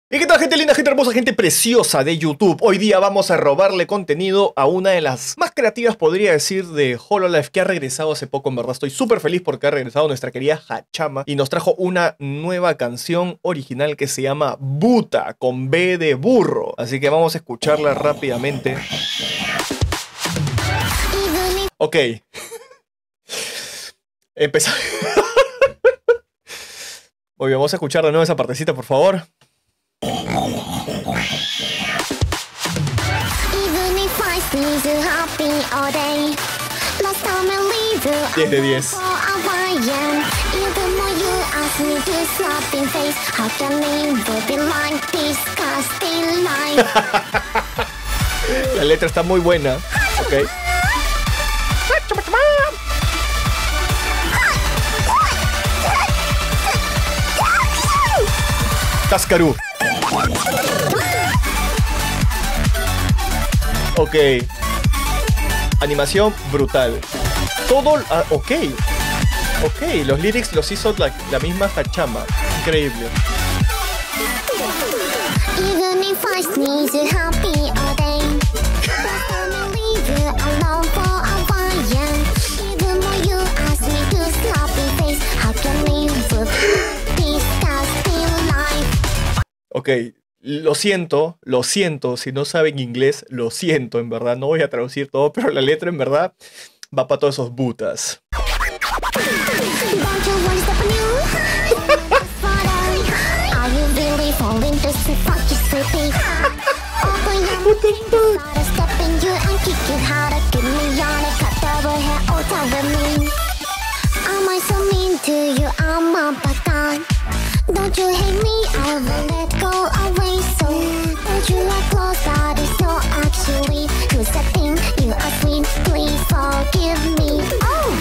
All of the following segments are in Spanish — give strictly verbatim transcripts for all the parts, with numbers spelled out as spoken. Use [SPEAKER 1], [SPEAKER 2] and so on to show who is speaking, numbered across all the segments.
[SPEAKER 1] ¿Y qué tal, gente linda, gente hermosa, gente preciosa de YouTube? Hoy día vamos a robarle contenido a una de las más creativas, podría decir, de Hololive, que ha regresado hace poco. En verdad estoy súper feliz porque ha regresado nuestra querida Hachama y nos trajo una nueva canción original que se llama Buta, con B de burro. Así que vamos a escucharla rápidamente. Ok. Empezamos. Muy bien, vamos a escuchar de nuevo esa partecita, por favor. diez de diez. La letra está muy buena. Ok. Cascarú. Ok. Animación brutal. Todo... Ah, ok. Ok, los lyrics los hizo la, la misma Hachama. Increíble. Ok, lo siento, lo siento, si no saben inglés, lo siento, en verdad, no voy a traducir todo, pero la letra en verdad va para todos esos butas.
[SPEAKER 2] Don't you hate me? I will let go away. So don't you like close that is so actually who's that thing? You are sweet, please forgive me. Oh.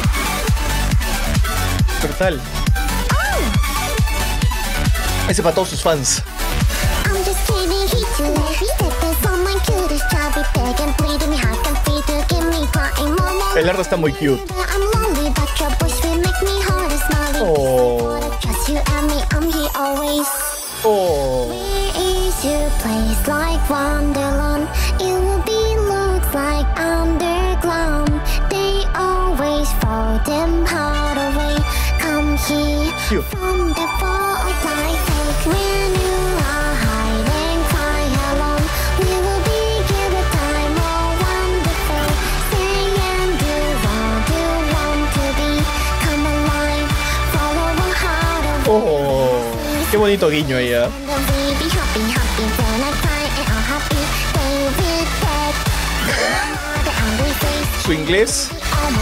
[SPEAKER 1] Brutal.
[SPEAKER 2] Oh.
[SPEAKER 1] Ese para todos sus fans.
[SPEAKER 2] I'm just kidding, he too stepping on my cutest child, be begging, pleading me hard and free to give me crying more.
[SPEAKER 1] El arte está muy cute.
[SPEAKER 2] I'm lonely, but your voice will make me hard and smiley.
[SPEAKER 1] Oh.
[SPEAKER 2] You and me, I'm here always.
[SPEAKER 1] Oh.
[SPEAKER 2] Where is your place like Wonderland? It will be looks like underground. They always fall them hard away. Come here
[SPEAKER 1] Cute.
[SPEAKER 2] from the fall of life. When you are hiding, cry alone. We will be give a time more wonderful. Stay and do what you want to be. Come alive, follow a heart of
[SPEAKER 1] Oh, qué bonito guiño ahí, ¿eh? Su inglés,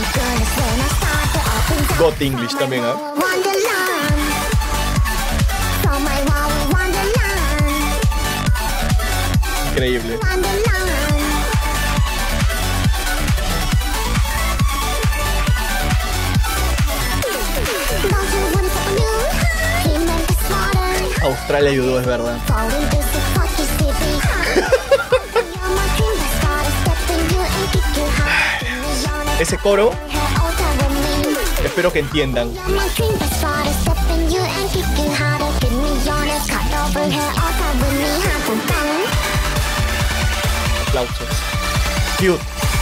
[SPEAKER 1] got English también, ¿eh? Increíble. Australia ayudó, es verdad. Ese coro, espero que entiendan. Aplausos. Cute.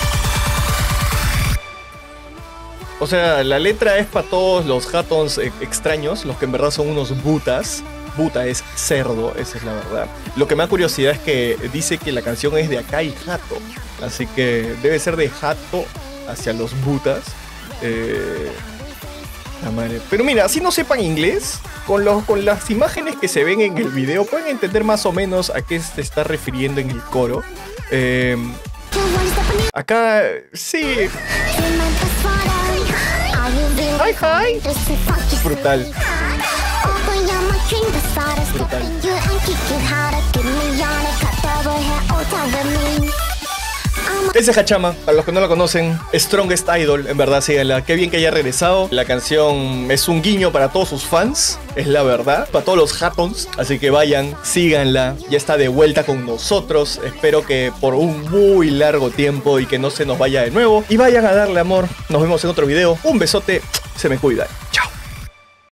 [SPEAKER 1] O sea, la letra es para todos los hatons extraños, los que en verdad son unos butas. Buta es cerdo, esa es la verdad. Lo que me da curiosidad es que dice que la canción es de acá y jato. Así que debe ser de jato hacia los butas. Eh, la madre. Pero mira, si no sepan inglés, con, los, con las imágenes que se ven en el video pueden entender más o menos a qué se está refiriendo en el coro. Eh, acá, sí. Hi, hi. Brutal. Brutal. Ese es Hachama, para los que no la conocen, Strongest Idol, en verdad síganla. Qué bien que haya regresado. La canción es un guiño para todos sus fans, es la verdad, para todos los hatons. Así que vayan, síganla, ya está de vuelta con nosotros. Espero que por un muy largo tiempo y que no se nos vaya de nuevo. Y vayan a darle amor, nos vemos en otro video. Un besote, se me cuidan.